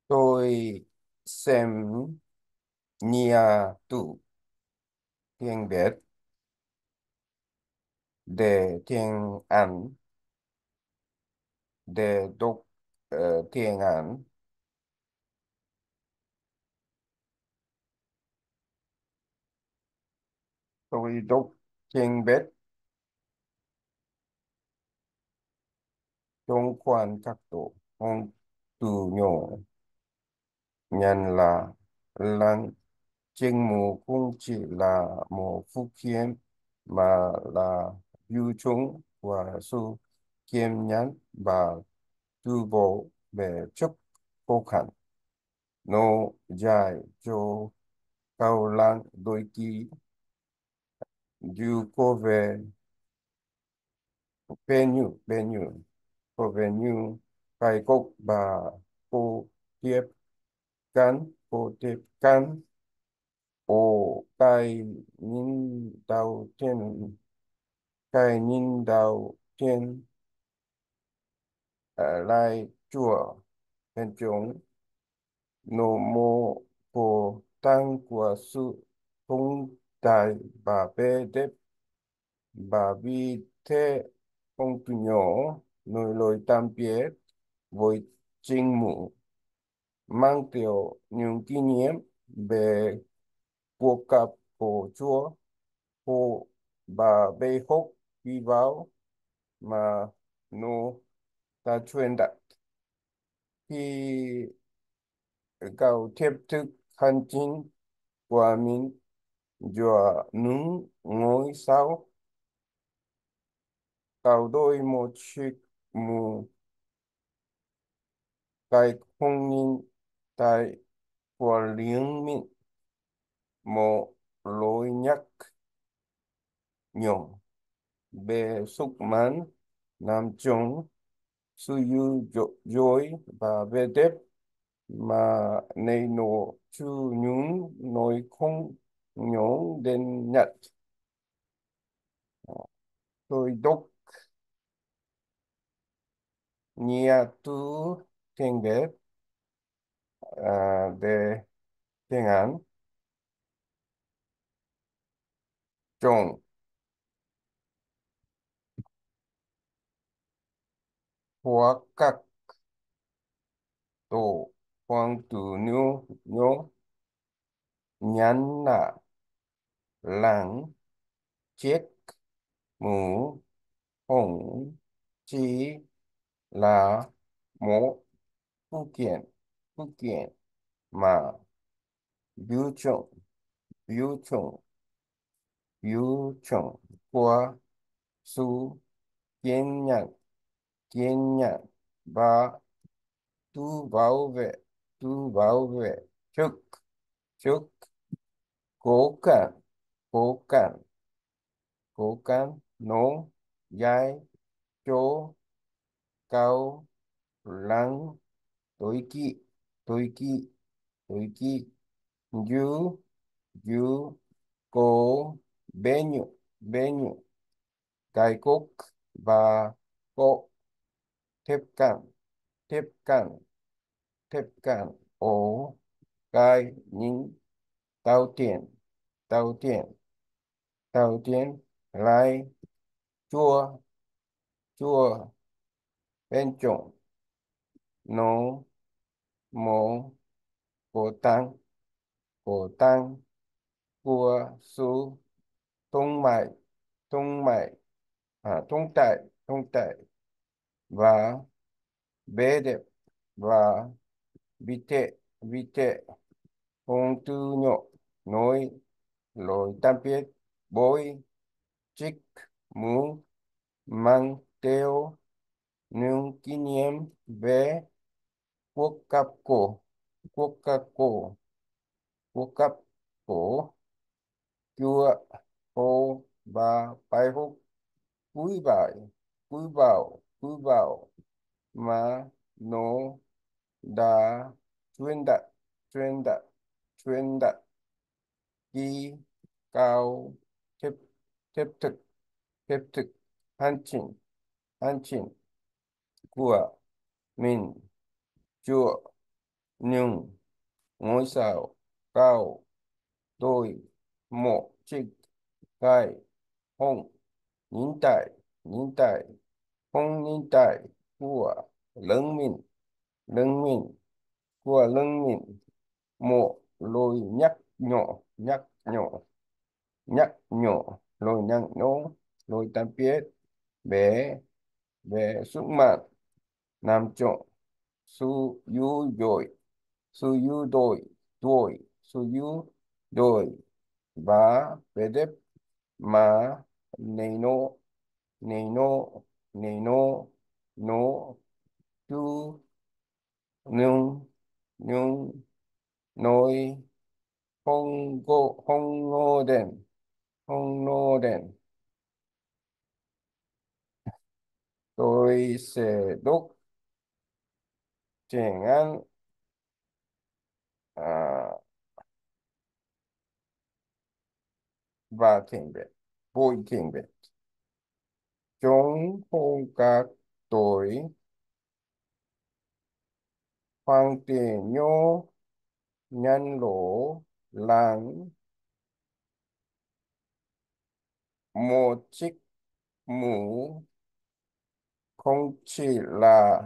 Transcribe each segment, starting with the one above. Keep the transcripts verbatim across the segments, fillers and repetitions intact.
Tôi xem Nia Tu tiếng Việt để tiếng Anh để đọc ờ, tiếng Anh. Tôi đọc tiếng Việt trong khoảng cách độ không từ nhỏ nhận là lần chính mù cũng chỉ là một phụ kiện mà là biểu chúng của sự kiên nhẫn và tu bổ về chất khó khăn. Nó dạy cho cao lãng đôi khi dù có vẻ bên như bên như có vẻ như cái gốc và cô tiếp cận cô tiếp cận ở cái nhìn đầu tiên cái nhìn đầu tiên ở lại chùa bên trong nó mô của tăng của sự không đại và bề đẹp và vì thế ông từ nhỏ nuôi lối tam biết với chính mụ mang theo những kỷ niệm về cuộc gặp của Chúa của bà bê hốc đi vào mà nó đã truyền đạt khi cậu tiếp tục hành trình của mình giữa những ngôi sao cậu đôi một chiếc mũ cái không nhìn tại của riêng mình một lối nhắc nhở về sức mạnh nằm trong sự dữ dội và vẻ đẹp mà này nó chứ những nỗi không nhớ đến nhật. Tôi đọc nhiều từ tiếng Việt à, để tiếng Anh trong hoặc các tổ khoảng từ nhau nhau nhắn là lắng chiếc mũ hồng chỉ là một phụ kiện phụ kiện mà biểu trọng biểu trọng biểu trọng của sự kiên nhẫn kiên nhẫn và tự bảo vệ tự bảo vệ trước trước cố cản cố cản cố cản nó dạy cho cao lắng tối kỵ tối kỵ tối kỵ như như cố bế nhự bế nhự cái cúc và có tiếp cận tiếp cận tiếp cận ổ cái những tàu tiền tàu tiền tàu tiền lại chua chua bên trong nó mô cổ tăng cổ tăng của sự tung mạch tung mạch à, tung tại tung tại và bế đẹp và vị tệ vị tệ không tư nhọ nói lối tam biết bối trích mũ mang theo những kỷ niệm về cuộc gặp cổ cuộc gặp cổ cuộc gặp cổ chùa hồ và bài húc cúi bài cúi vào cúi vào mà nó đã truyền đạt truyền đạt truyền đạt đi cao tiếp tiếp thực tiếp thực hành trình hành trình của mình chùa nhưng ngôi sao cao đôi một chiếc gai không nhìn tại nhìn tại không nhìn tại của lưng mình lưng mình của lưng mình một lối nhắc nhỏ nhắc nhỏ nhắc nhỏ lối nhắc nhỏ lối tâm biết bé bé sức mạnh nam trọng su yu dội su yu đôi đôi su yu đôi và bé đẹp mà nino nino nino no tu nung nung nói không có không ngô đen không ngô đen tôi sẽ đúc chén ăn à, và thiền viện vui thiền viện chúng không các tôi hoàng tiền nhô nhân lỗ làng một chiếc mũ không chỉ là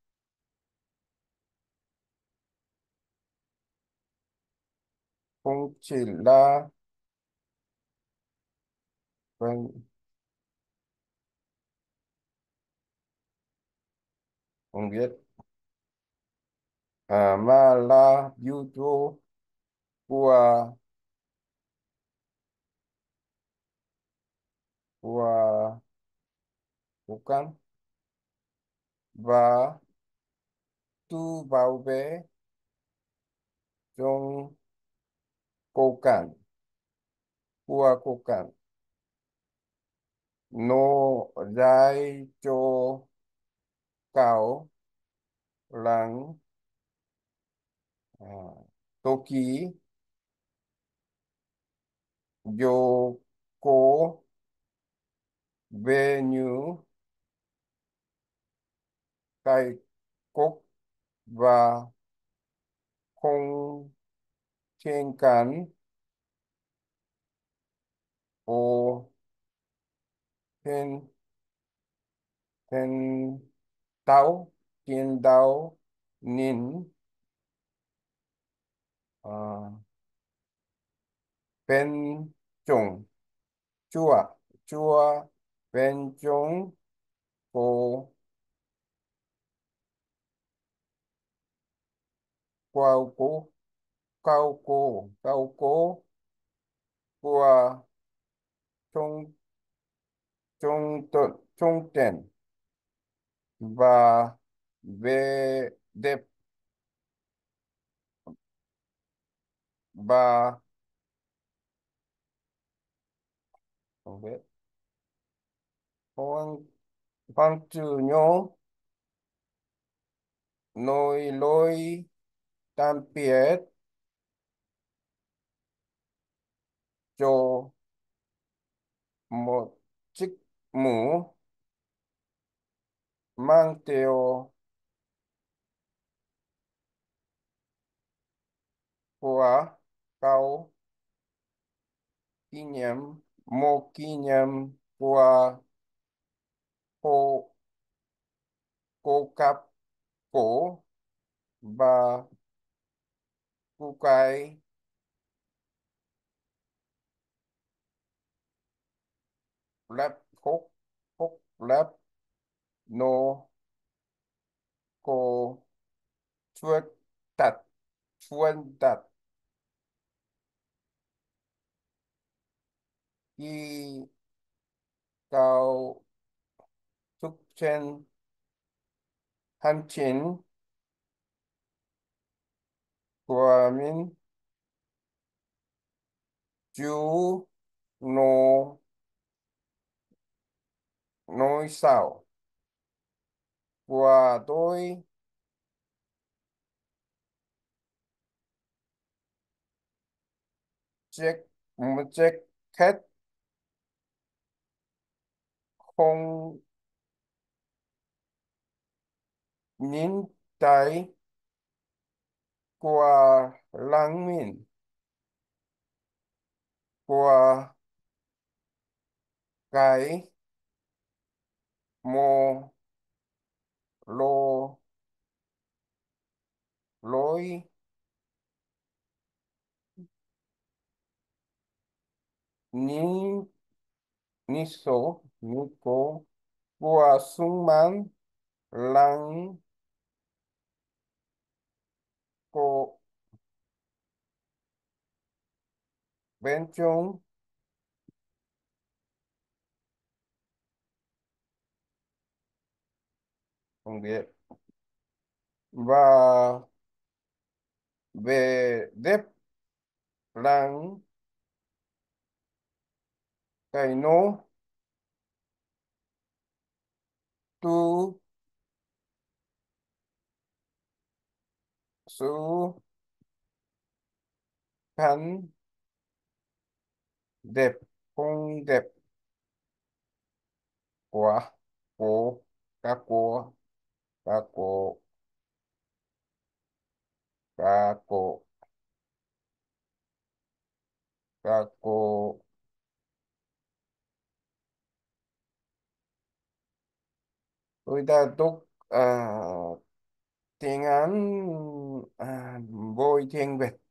không chỉ là vâng không biết à, mà là yếu tố của của của căn và tu bảo vệ trong cô cảnh của cô cảnh nó dạy cho cậu rằng à, Toki dù có vẻ như cái cốc và không thiên cảnh ô thiên thiên tao thiên đạo nín à, bên trong chùa chùa bên trong có cao cố cao cố cao cố của trung trung tự trung tiền và về đẹp và không biết hoàng hoàng tử nhớ nói lối tạm biệt cho một chiếc mũ mang theo của cậu kỷ niệm một kỷ niệm của cô cô cặp cổ và cô cái lép khúc khúc lép nó cô chuột tật chuột tật khi cậu thức trên hành trình của mình chú nó nói sao của tôi check một chiếc hết không nhìn thấy của làng mình, của cái mồ lô lối ni ni số ni cô của sung man làng cô bên trong không biết và về đếp làng cái nô tu su khăn đẹp không đẹp quá cô các cô các cô các cô các cô tôi đã đọc à, tiếng Anh à, với tiếng Việt